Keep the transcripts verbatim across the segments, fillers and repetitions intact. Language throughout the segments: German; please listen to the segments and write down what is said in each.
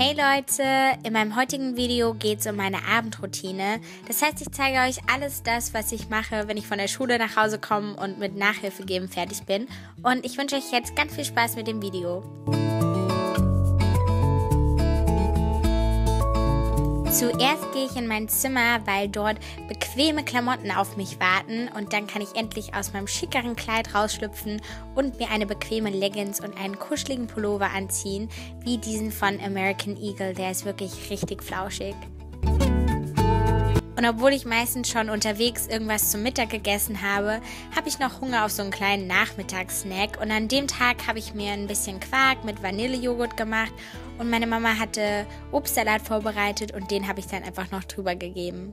Hey Leute, in meinem heutigen Video geht es um meine Abendroutine. Das heißt, ich zeige euch alles das, was ich mache, wenn ich von der Schule nach Hause komme und mit Nachhilfe geben fertig bin. Und ich wünsche euch jetzt ganz viel Spaß mit dem Video. Zuerst gehe ich in mein Zimmer, weil dort bequeme Klamotten auf mich warten und dann kann ich endlich aus meinem schickeren Kleid rausschlüpfen und mir eine bequeme Leggings und einen kuscheligen Pullover anziehen, wie diesen von American Eagle, der ist wirklich richtig flauschig. Und obwohl ich meistens schon unterwegs irgendwas zum Mittag gegessen habe, habe ich noch Hunger auf so einen kleinen Nachmittagssnack. Und an dem Tag habe ich mir ein bisschen Quark mit Vanillejoghurt gemacht und meine Mama hatte Obstsalat vorbereitet und den habe ich dann einfach noch drüber gegeben.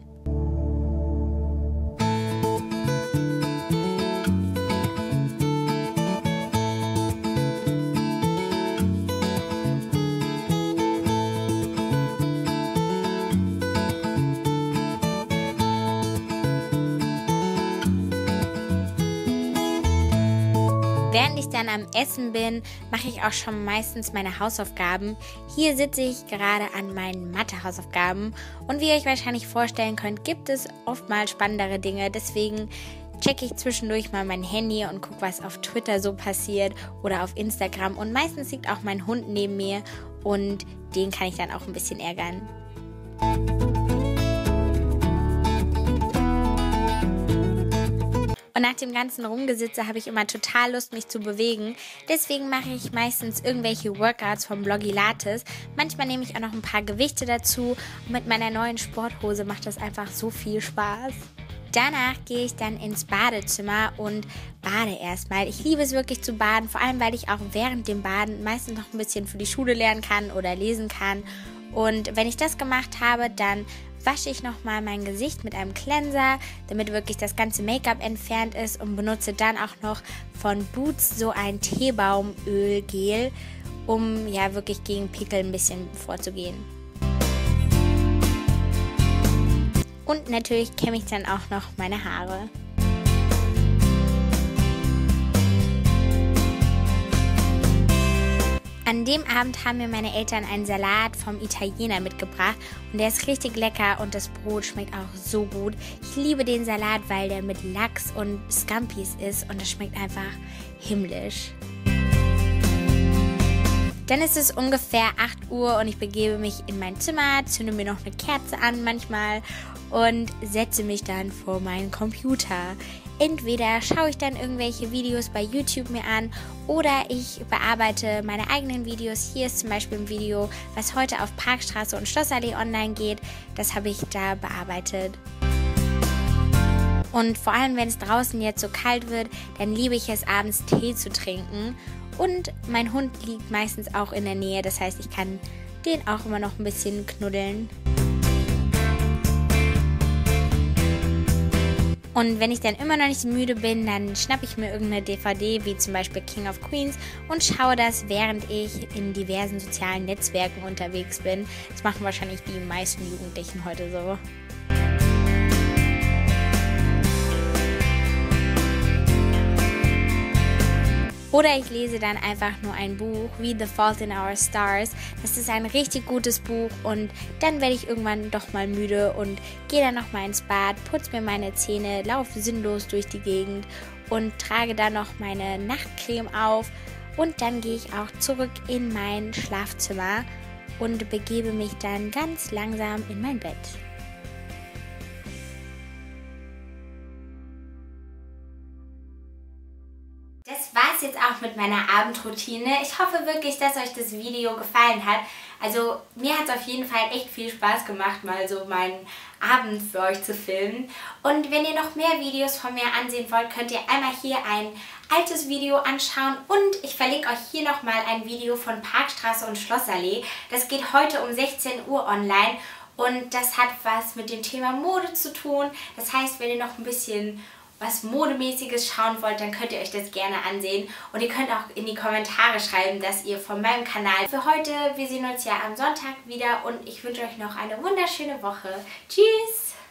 Während ich dann am Essen bin, mache ich auch schon meistens meine Hausaufgaben. Hier sitze ich gerade an meinen Mathe-Hausaufgaben und wie ihr euch wahrscheinlich vorstellen könnt, gibt es oftmals spannendere Dinge. Deswegen checke ich zwischendurch mal mein Handy und gucke, was auf Twitter so passiert oder auf Instagram. Und meistens liegt auch mein Hund neben mir und den kann ich dann auch ein bisschen ärgern. Und nach dem ganzen Rumgesitze habe ich immer total Lust, mich zu bewegen. Deswegen mache ich meistens irgendwelche Workouts vom Blogilates. Manchmal nehme ich auch noch ein paar Gewichte dazu. Und mit meiner neuen Sporthose macht das einfach so viel Spaß. Danach gehe ich dann ins Badezimmer und bade erstmal. Ich liebe es wirklich zu baden, vor allem weil ich auch während dem Baden meistens noch ein bisschen für die Schule lernen kann oder lesen kann. Und wenn ich das gemacht habe, dann wasche ich nochmal mein Gesicht mit einem Cleanser, damit wirklich das ganze Make-up entfernt ist und benutze dann auch noch von Boots so ein Teebaumölgel, um ja wirklich gegen Pickel ein bisschen vorzugehen. Und natürlich kämme ich dann auch noch meine Haare. An dem Abend haben mir meine Eltern einen Salat vom Italiener mitgebracht und der ist richtig lecker und das Brot schmeckt auch so gut. Ich liebe den Salat, weil der mit Lachs und Scampis ist und das schmeckt einfach himmlisch. Dann ist es ungefähr acht Uhr und ich begebe mich in mein Zimmer, zünde mir noch eine Kerze an manchmal und setze mich dann vor meinen Computer. Entweder schaue ich dann irgendwelche Videos bei YouTube mir an oder ich bearbeite meine eigenen Videos. Hier ist zum Beispiel ein Video, was heute auf Parkstraße und Schlossallee online geht. Das habe ich da bearbeitet. Und vor allem, wenn es draußen jetzt so kalt wird, dann liebe ich es, abends Tee zu trinken. Und mein Hund liegt meistens auch in der Nähe, das heißt, ich kann den auch immer noch ein bisschen knuddeln. Und wenn ich dann immer noch nicht müde bin, dann schnappe ich mir irgendeine D V D, wie zum Beispiel King of Queens, und schaue das, während ich in diversen sozialen Netzwerken unterwegs bin. Das machen wahrscheinlich die meisten Jugendlichen heute so. Oder ich lese dann einfach nur ein Buch wie The Fault in Our Stars. Das ist ein richtig gutes Buch und dann werde ich irgendwann doch mal müde und gehe dann noch mal ins Bad, putze mir meine Zähne, laufe sinnlos durch die Gegend und trage dann noch meine Nachtcreme auf. Und dann gehe ich auch zurück in mein Schlafzimmer und begebe mich dann ganz langsam in mein Bett. Das war es jetzt auch mit meiner Abendroutine. Ich hoffe wirklich, dass euch das Video gefallen hat. Also mir hat es auf jeden Fall echt viel Spaß gemacht, mal so meinen Abend für euch zu filmen. Und wenn ihr noch mehr Videos von mir ansehen wollt, könnt ihr einmal hier ein altes Video anschauen. Und ich verlinke euch hier nochmal ein Video von Parkstraße und Schlossallee. Das geht heute um sechzehn Uhr online. Und das hat was mit dem Thema Mode zu tun. Das heißt, wenn ihr noch ein bisschen was Modemäßiges schauen wollt, dann könnt ihr euch das gerne ansehen. Und ihr könnt auch in die Kommentare schreiben, dass ihr von meinem Kanal für heute, wir sehen uns ja am Sonntag wieder und ich wünsche euch noch eine wunderschöne Woche. Tschüss!